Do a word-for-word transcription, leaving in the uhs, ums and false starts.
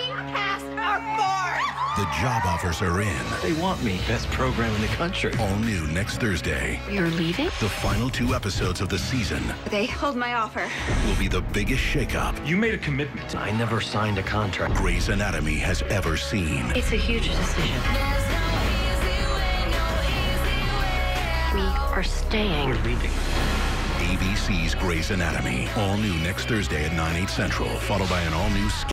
pass our board! The job offers are in. They want me. Best program in the country. All new next Thursday. You're leaving? The final two episodes of the season They hold my offer. will be the biggest shakeup You made a commitment. I never signed a contract. Grey's Anatomy has ever seen. It's a huge decision. We are staying. We're leaving. A B C's Grey's Anatomy. All new next Thursday at nine, eight central. Followed by an all-new